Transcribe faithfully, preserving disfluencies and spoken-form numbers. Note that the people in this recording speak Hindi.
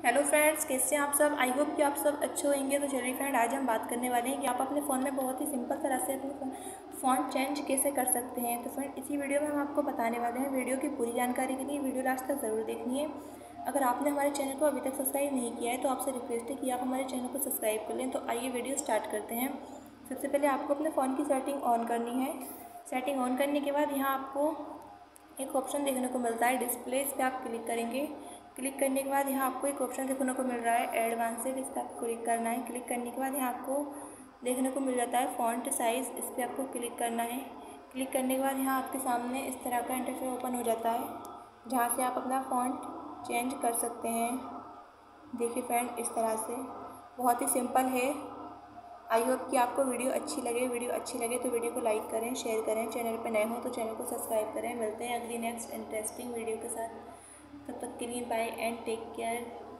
हेलो फ्रेंड्स, कैसे हैं आप सब। आई होप कि आप सब अच्छे होंगे। तो चलिए फ्रेंड, आज हम बात करने वाले हैं कि आप अपने फ़ोन में बहुत ही सिंपल तरह से अपने फ़ॉन्ट चेंज कैसे कर सकते हैं। तो फ्रेंड, इसी वीडियो में हम आपको बताने वाले हैं। वीडियो की पूरी जानकारी के लिए वीडियो लास्ट तक ज़रूर देखनी है। अगर आपने हमारे चैनल को अभी तक सब्सक्राइब नहीं किया है तो आपसे रिक्वेस्ट है कि आप हमारे चैनल को सब्सक्राइब कर लें। तो आइए वीडियो स्टार्ट करते हैं। सबसे पहले आपको अपने फ़ोन की सेटिंग ऑन करनी है। सेटिंग ऑन करने के बाद यहाँ आपको एक ऑप्शन देखने को मिलता है डिस्प्ले, इस पर आप क्लिक करेंगे। क्लिक करने के बाद यहाँ आपको एक ऑप्शन देखने को मिल रहा है एडवांसेड, इस पर आपको क्लिक करना है। क्लिक करने के बाद यहाँ आपको देखने को मिल जाता है फ़ॉन्ट साइज़, इस पर आपको क्लिक करना है। क्लिक करने के बाद यहाँ आपके सामने इस तरह का इंटरफेस ओपन हो जाता है, जहाँ से आप अपना फ़ॉन्ट चेंज कर सकते हैं। देखिए फ्रेंड, इस तरह से बहुत ही सिंपल है। आई होप कि आपको वीडियो अच्छी लगे। वीडियो अच्छी लगे तो वीडियो को लाइक करें, शेयर करें। चैनल पर नए हो तो चैनल को सब्सक्राइब करें। मिलते हैं अगली नेक्स्ट इंटरेस्टिंग वीडियो के साथ। तब तक के लिए बाय एंड टेक केयर।